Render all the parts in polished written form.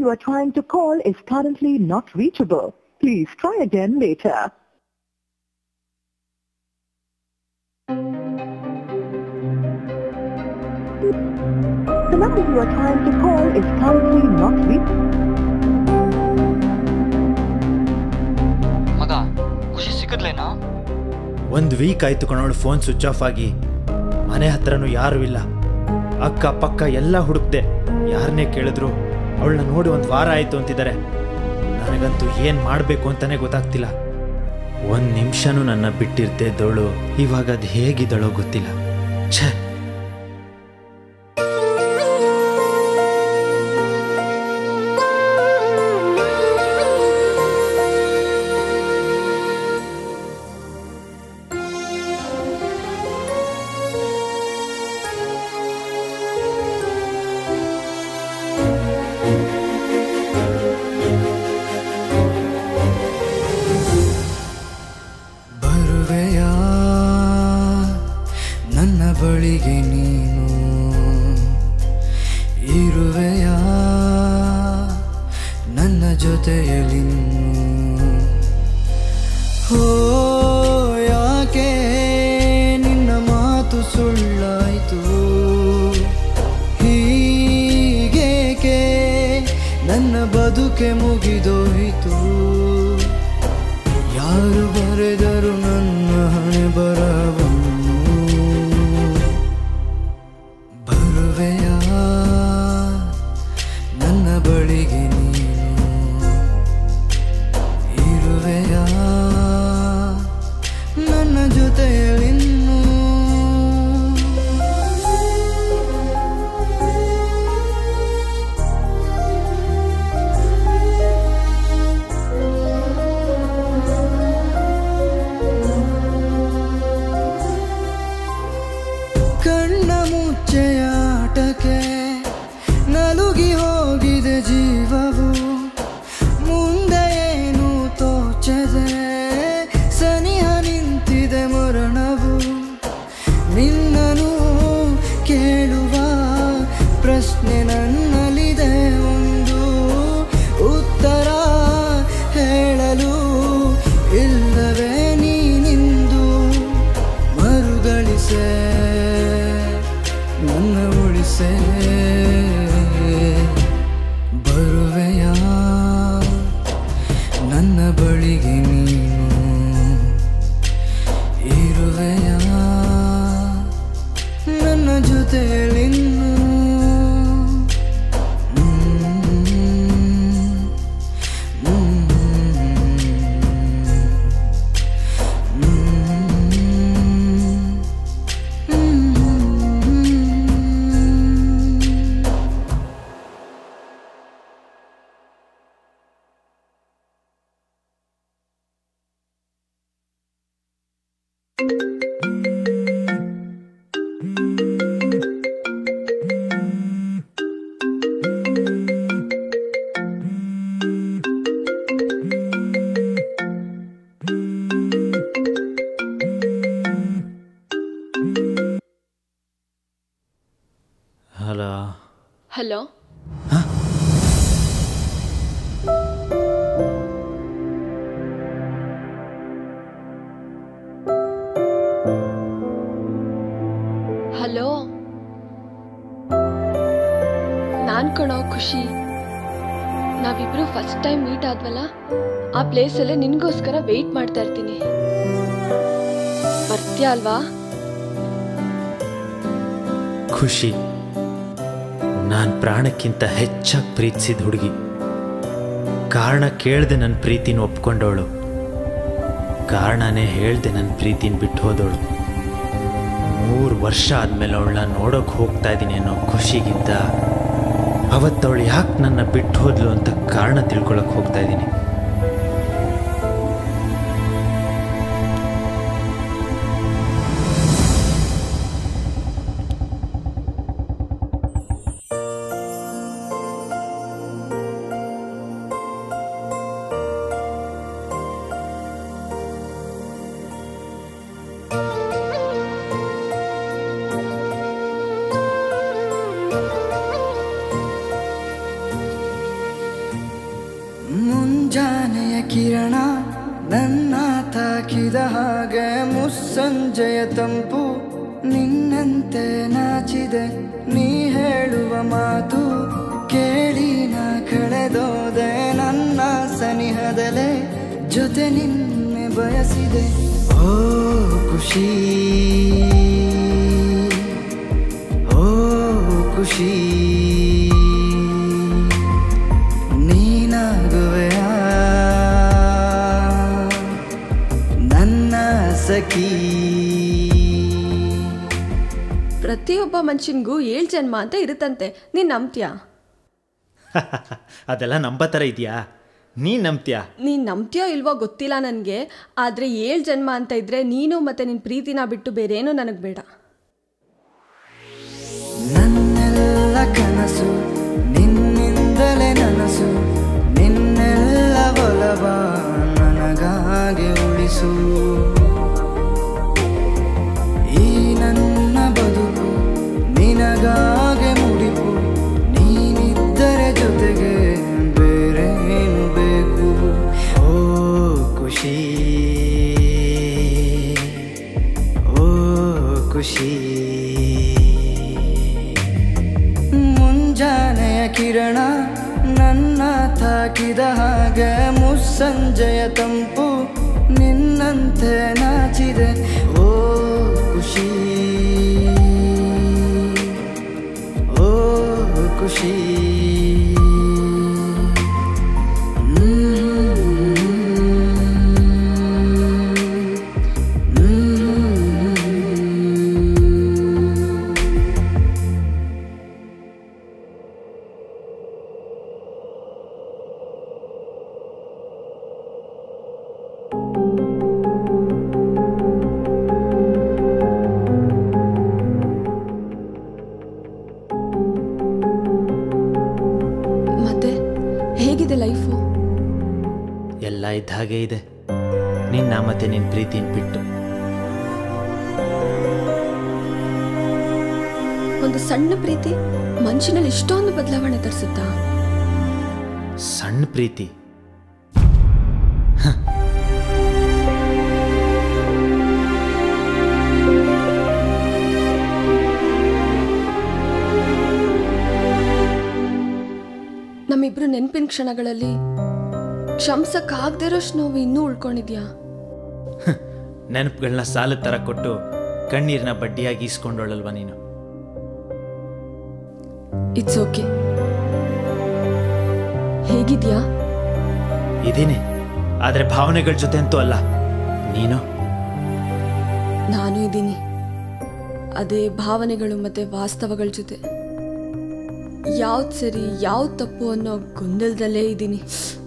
you are trying to call is currently not reachable. Please try again later. The number you are trying to call is currently not reachable. ಮಗ ಖುಷಿ ಸಿಕ್ಕದ್ಲೇನಾ? 1 weak ಆಯ್ತು ಕಣೋಳು phone switch off ಆಗಿ. ಮನೆ ಹತ್ರನೂ ಯಾರೂ ಇಲ್ಲ. ಅಕ್ಕ ಪಕ್ಕ ಎಲ್ಲ ಹುಡುಕ್ದೆ. ಯಾರನ್ನೇ ಕೇಳಿದ್ರು ಅವಳನ್ನ ನೋಡಿ 1 ವಾರ ಆಯಿತು ಅಂತಿದ್ದಾರೆ. ನನಗಂತೂ ಏನು ಮಾಡಬೇಕು ಅಂತಾನೆ ಗೊತ್ತಾಗ್ತಿಲ್ಲ. 1 ನಿಮಿಷನೂ ನನ್ನ ಬಿಟ್ಟಿರ್ತಿದ್ದವಳು ಇವಾಗ ಅದು ಹೇಗಿದ್ದಳೋ ಗೊತ್ತಿಲ್ಲ. ಛೇ, ಬಳಿಗೆ ನೀನು ಇರುವೆಯಾ ನನ್ನ ಜೊತೆಯಲ್ಲಿ? ಹೋ ಯಾಕೆ ನಿನ್ನ ಮಾತು ಸುಳ್ಳಾಯಿತು? ಹೀಗೇಕೆ ನನ್ನ ಬದುಕೆ ಮುಗಿದೋಯಿತು? ಯಾರು ಬರೆದರು ನನ್ನ ಹಣೆ ಬರವನ್ನು? ನನ್ನ ಬಳಿಗೆ ನೀನು ಇರುವೆಯಾ ನನ್ನ ಜೊತೆಯಲ್ಲಿನ್ನೂ? ಕಣ್ಣ ಮುಚ್ಚೆಯ ಆಟಕ್ಕೆ ನಲುಗಿ ಹೋಗಿದೆ ಜೀವವು. ಮುಂದೆ ಏನು ತೋಚದೆ ಸನಿಹ ನಿಂತಿದೆ ಮರಣವು. ನಿನ್ನನು ಕೇಳುವ ಪ್ರಶ್ನೆ ನನ್ನಲ್ಲಿದೆ ಒಂದು, ಉತ್ತರ ಹೇಳಲು ಇಲ್ಲವೇ ನೀನಿಂದು? ಮರುಗಳಿಸೆ ನನ್ನ ಉಳಿಸೆ, ಬರುವೆಯಾ ನನ್ನ ಬಳಿಗೆ ನೀನು ಇರುವೆಯಾ ನನ್ನ ಜೊತೆಯಲ್ಲಿನ್ನೂ? ಹಲೋ ಹಲೋ, ಹಲೋ, ನಾನ್ ಕಣೋ ಖುಷಿ. ನಾವಿಬ್ರು ಫಸ್ಟ್ ಟೈಮ್ ಮೀಟ್ ಆದ್ವಲ್ಲ, ಆ ಪ್ಲೇಸಲ್ಲೇ ನಿನ್ಗೋಸ್ಕರ ವೆಯ್ಟ್ ಮಾಡ್ತಾ ಇರ್ತೀನಿ. ಬರ್ತೀಯ ಅಲ್ವಾ? ಖುಷಿ ನಾನು ಪ್ರಾಣಕ್ಕಿಂತ ಹೆಚ್ಚಾಗಿ ಪ್ರೀತಿಸಿದ ಹುಡುಗಿ. ಕಾರಣ ಕೇಳದೆ ನನ್ನ ಪ್ರೀತಿನ ಒಪ್ಕೊಂಡವಳು, ಕಾರಣನೇ ಹೇಳ್ದೆ ನನ್ನ ಪ್ರೀತಿನ ಬಿಟ್ಟು ಹೋದವಳು. 3 ವರ್ಷ ಆದಮೇಲೆ ಅವಳನ್ನ ನೋಡೋಕೆ ಹೋಗ್ತಾ ಇದ್ದೀನಿ ಅನ್ನೋ ಖುಷಿಗಿಂತ ಅವತ್ತವಳು ಯಾಕೆ ನನ್ನ ಬಿಟ್ಟು ಹೋದ್ಲು ಅಂತ ಕಾರಣ ತಿಳ್ಕೊಳಕ್ಕೆ ಹೋಗ್ತಾ ಇದ್ದೀನಿ. ಮುಂಜಾನೆಯ ಕಿರಣ ನನ್ನ ತಾಕಿದ ಹಾಗೆ ಮುಸ್ಸಂಜೆಯ ತಂಪು ನಿನ್ನಂತೆ ನಾಚಿದೆ ನೀ ಹೇಳುವ ಮಾತು ಕೇಳಿ ನಾ ಕಳೆದೋದೆ ನನ್ನ ಸನಿಹದಲೆ ಜೊತೆ ನಿನ್ನೆ ಬಯಸಿದೆ ಓ ಖುಷಿ ಓ ಖುಷಿ ನೀನಾಗುವೆಯ ನನ್ನ ಸಖಿ. ಪ್ರತಿಯೊಬ್ಬ ಮನುಷ್ಯನಿಗೂ 7 ಜನ್ಮ ಅಂತ ಇರುತ್ತಂತೆ, ನೀನ್ ನಂಬ್ತೀಯಾ? ಅದೆಲ್ಲ ನಂಬೋ ಥರ ಇದೆಯಾ? ನೀನು ನಂಬ್ತೀಯಾ? ನೀನ್ ನಂಬ್ತೀಯೋ ಇಲ್ವೋ ಗೊತ್ತಿಲ್ಲ ನನಗೆ, ಆದರೆ 7 ಜನ್ಮ ಅಂತ ಇದ್ರೆ ನೀನು ಮತ್ತೆ ನಿನ್ನ ಪ್ರೀತಿನ ಬಿಟ್ಟು ಬೇರೇನೂ ನನಗೆ ಬೇಡ. ನನ್ನೆಲ್ಲ ಕನಸು ನಿನ್ನಿಂದಲೇ ನನಸು, ನಿನ್ನೆಲ್ಲ ಒಲವ ನನಗಾಗಿ ಉಳಿಸು. ಈ ನನ್ನ ಬದುಕು ನಿನಗಾಗಿ ಮುಡಿಪು, ನೀನಿದ್ದರೆ ಜೊತೆಗೆ ಬೇರೇನು ಬೇಕು. ಓ ಖುಷಿ ಓ ಖುಷಿ. ಮುಂಜಾನೆಯ ಕಿರಣ ನನ್ನ ತಾಕಿದ ಹಾಗೆ ಮುಸ್ಸಂಜೆಯ ತಂಪು ನಿನ್ನಂತೆ ನಾಚಿದೆ ಓ ಖುಷಿ ಓ ಖುಷಿ. ಹೇಗಿದೆ ಲೈಫು? ಎಲ್ಲ ಇದ್ದ ಹಾಗೆ ಇದೆ, ನಿನ್ನ ಮತ್ತೆ ನಿನ್ನ ಪ್ರೀತಿನ ಬಿಟ್ಟು. ಒಂದು ಸಣ್ಣ ಪ್ರೀತಿ ಮನುಷ್ಯನಲ್ಲಿ ಇಷ್ಟೊಂದು ಬದಲಾವಣೆ ತರಿಸುತ್ತಾ? ಸಣ್ಣ ಪ್ರೀತಿ? ನಮ್ಮಿಬ್ರು ನೆನಪಿನ ಕ್ಷಣಗಳಲ್ಲಿ ಕ್ಷಮಿಸಕ್ಕಾಗದೇ ಇರೋಷ್ಟು ನೋವು ಇನ್ನೂ ಉಳ್ಕೊಂಡಿದ್ಯಾ? ನೆನಪುಗಳನ್ನ ಸಾಲದ ಥರ ಕೊಟ್ಟು ಕಣ್ಣೀರನ್ನ ಬಡ್ಡಿಯಾಗಿ ಇಸ್ಕೊಂಡೋಳಲ್ವ ನೀನು? It's okay. ಹೇಗಿದ್ಯಾ? ಇದೀನಿ, ಆದರೆ ಭಾವನೆಗಳ ಜೊತೆ ಅಂತೂ ಅಲ್ಲ. ನೀನು? ನಾನು ಇದ್ದೀನಿ, ಅದೇ ಭಾವನೆಗಳು ಮತ್ತೆ ವಾಸ್ತವಗಳ ಜೊತೆ. ಯಾವ್ದು ಸರಿ ಯಾವ್ದು ತಪ್ಪು ಅನ್ನೋ ಗೊಂದಲದಲ್ಲೇ ಇದ್ದೀನಿ.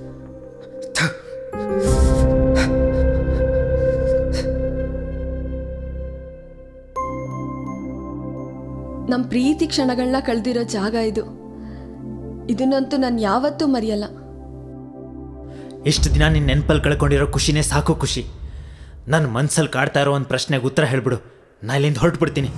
ನಮ್ಮ ಪ್ರೀತಿ ಕ್ಷಣಗಳನ್ನ ಕಳೆದಿರೋ ಜಾಗ ಇದು. ಇದನ್ನಂತೂ ನಾನು ಯಾವತ್ತೂ ಮರೆಯಲ್ಲ. ಇಷ್ಟು ದಿನ ನಿನ್ನ ನೆನಪಲ್ಲಿ ಕಳ್ಕೊಂಡಿರೋ ಖುಷಿನೇ ಸಾಕು ಖುಷಿ. ನನ್ನ ಮನ್ಸಲ್ಲಿ ಕಾಡ್ತಾ ಇರೋ ಒಂದು ಪ್ರಶ್ನೆಗೆ ಉತ್ತರ ಹೇಳ್ಬಿಡು, ನಾ ಇಲ್ಲಿಂದ ಹೊರಟ್ಬಿಡ್ತೀನಿ.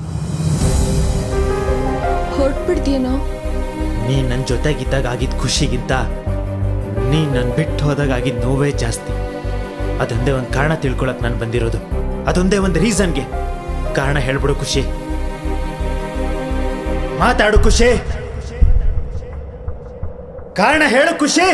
ಹೊರಟ್ಬಿಡ್ತೀಯೇನೋ? ನೀ ನನ್ನ ಜೊತೆಗಿದ್ದಾಗ ಆಗಿದ್ದ ಖುಷಿಗಿಂತ ನೀ ನನ್ನ ಬಿಟ್ಟು ಹೋದಾಗ ಆಗಿದ್ದ ನೋವೇ ಜಾಸ್ತಿ. ಅದೊಂದೇ ಒಂದು ಕಾರಣ ತಿಳ್ಕೊಳಕ್ ನಾನು ಬಂದಿರೋದು, ಅದೊಂದೇ ಒಂದು ರೀಸನ್ಗೆ. ಕಾರಣ ಹೇಳ್ಬಿಡು ಖುಷಿ, ಮಾತಾಡು ಖುಷಿ, ಕಾರಣ ಹೇಳು ಖುಷಿ.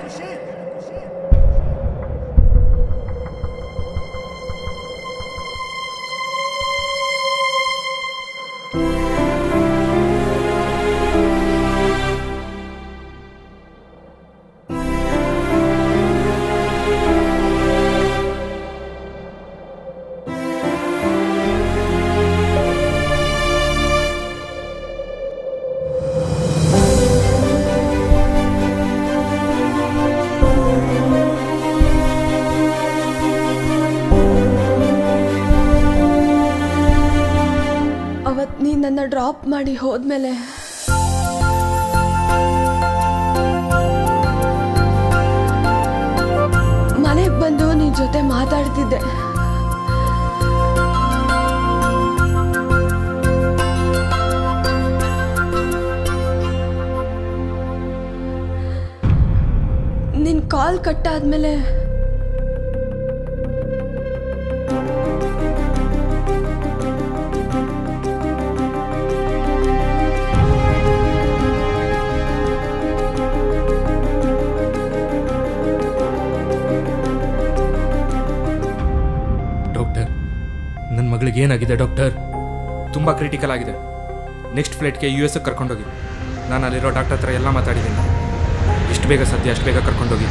ನೀ ನನ್ನ ಡ್ರಾಪ್ ಮಾಡಿ ಹೋದ್ಮೇಲೆ ಮನೆಗೆ ಬಂದು ನಿನ್ ಜೊತೆ ಮಾತಾಡ್ತಿದ್ದೆ. ನಿನ್ ಕಾಲ್ ಕಟ್ಟಾದ್ಮೇಲೆ ಡಾಕ್ಟರ್, ನನ್ನ ಮಗಳಿಗೆ ಏನಾಗಿದೆ ಡಾಕ್ಟರ್? ತುಂಬ ಕ್ರಿಟಿಕಲ್ ಆಗಿದೆ. ನೆಕ್ಸ್ಟ್ ಫ್ಲೈಟ್ಗೆ US ಕರ್ಕೊಂಡೋಗಿ. ನಾನು ಅಲ್ಲಿರೋ ಡಾಕ್ಟರ್ ಹತ್ರ ಎಲ್ಲ ಮಾತಾಡಿದ್ದೀನಿ. ಎಷ್ಟು ಬೇಗ ಸಾಧ್ಯ ಅಷ್ಟು ಬೇಗ ಕರ್ಕೊಂಡೋಗಿ.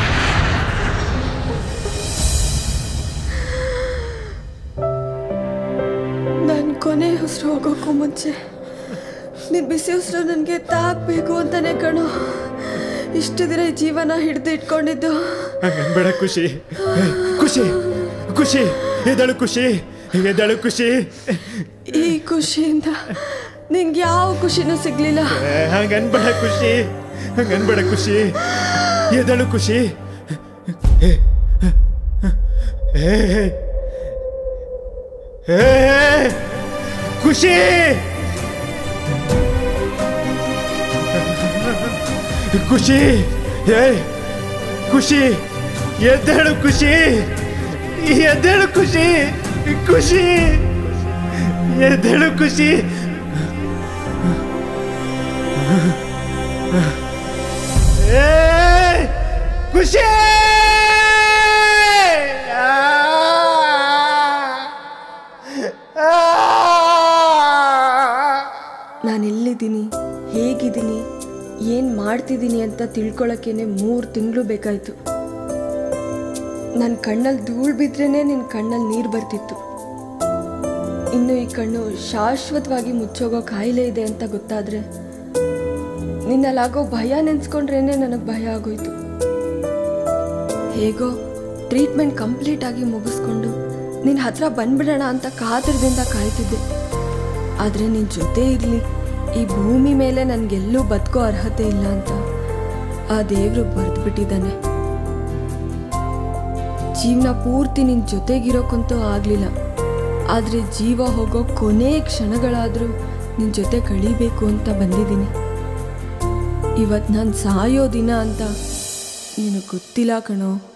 ನನ್ನ ಕೊನೆ ಉಸಿರು ಹೋಗೋಕ್ಕೂ ಮುಂಚೆ ನೀನು ಬಿಸಿ ಉಸಿರು ನನಗೆ ತಾಕಬೇಕು ಅಂತಾನೆ ಕಣೋ ಇಷ್ಟು ದಿನ ಈ ಜೀವನ ಹಿಡಿದು ಇಟ್ಕೊಂಡಿದ್ದು. ಬೇಡ ಖುಷಿ, ಖುಷಿ ಖುಷಿ, ಎದಳು ಖುಷಿ, ಎದಳು ಖುಷಿ. ಈ ಖುಷಿಯಿಂದ ನಿಂಗೆ ಯಾವ ಖುಷಿನೂ ಸಿಗ್ಲಿಲ್ಲ. ಹಂಗನ್ಬೇಡ ಖುಷಿ, ಹಂಗನ್ಬೇಡ ಖುಷಿ, ಎದಳು ಖುಷಿ. ಖುಷಿ ಖುಷಿ, ಖುಷಿ, ಎದ್ದೇಳು ಖುಷಿ, ಎದ್ದೇಳು ಖುಷಿ, ಖುಷಿ, ಎದ್ದೇಳು ಖುಷಿ. ಖುಷಿ ನಾನೆಲ್ಲಿದ್ದೀನಿ, ಹೇಗಿದ್ದೀನಿ, ಏನು ಮಾಡ್ತಿದ್ದೀನಿ ಅಂತ ತಿಳ್ಕೊಳಕ್ಕೇನೆ 3 ತಿಂಗಳು ಬೇಕಾಯಿತು. ನನ್ನ ಕಣ್ಣಲ್ಲಿ ಧೂಳು ಬಿದ್ರೇ ನಿನ್ನ ಕಣ್ಣಲ್ಲಿ ನೀರು ಬರ್ತಿತ್ತು. ಇನ್ನು ಈ ಕಣ್ಣು ಶಾಶ್ವತವಾಗಿ ಮುಚ್ಚೋಗೋ ಕಾಯಿಲೆ ಇದೆ ಅಂತ ಗೊತ್ತಾದರೆ ನಿನ್ನಲ್ಲಾಗೋ ಭಯ ನೆನೆಸ್ಕೊಂಡ್ರೇನೆ ನನಗೆ ಭಯ ಆಗೋಯ್ತು. ಹೇಗೋ ಟ್ರೀಟ್ಮೆಂಟ್ ಕಂಪ್ಲೀಟ್ ಆಗಿ ಮುಗಿಸ್ಕೊಂಡು ನಿನ್ನ ಹತ್ರ ಬಂದ್ಬಿಡೋಣ ಅಂತ ಕಾತರದಿಂದ ಕಾಯ್ತಿದ್ದೆ. ಆದರೆ ನಿನ್ನ ಜೊತೆ ಇರಲಿ, ಈ ಭೂಮಿ ಮೇಲೆ ನನಗೆಲ್ಲೂ ಬದುಕೋ ಅರ್ಹತೆ ಇಲ್ಲ ಅಂತ ಆ ದೇವರು ಬರೆದ್ಬಿಟ್ಟಿದ್ದಾನೆ. ಜೀವನ ಪೂರ್ತಿ ನಿನ್ನ ಜೊತೆಗಿರೋಕ್ಕಂತೂ ಆಗಲಿಲ್ಲ, ಆದರೆ ಜೀವ ಹೋಗೋ ಕೊನೆ ಕ್ಷಣಗಳಾದರೂ ನಿನ್ನ ಜೊತೆ ಕಳೀಬೇಕು ಅಂತ ಬಂದಿದ್ದೀನಿ. ಇವತ್ತು ನಾನು ಸಾಯೋ ದಿನ ಅಂತ ನಿನಗೆ ಗೊತ್ತಿಲ್ಲ ಕಣೋ.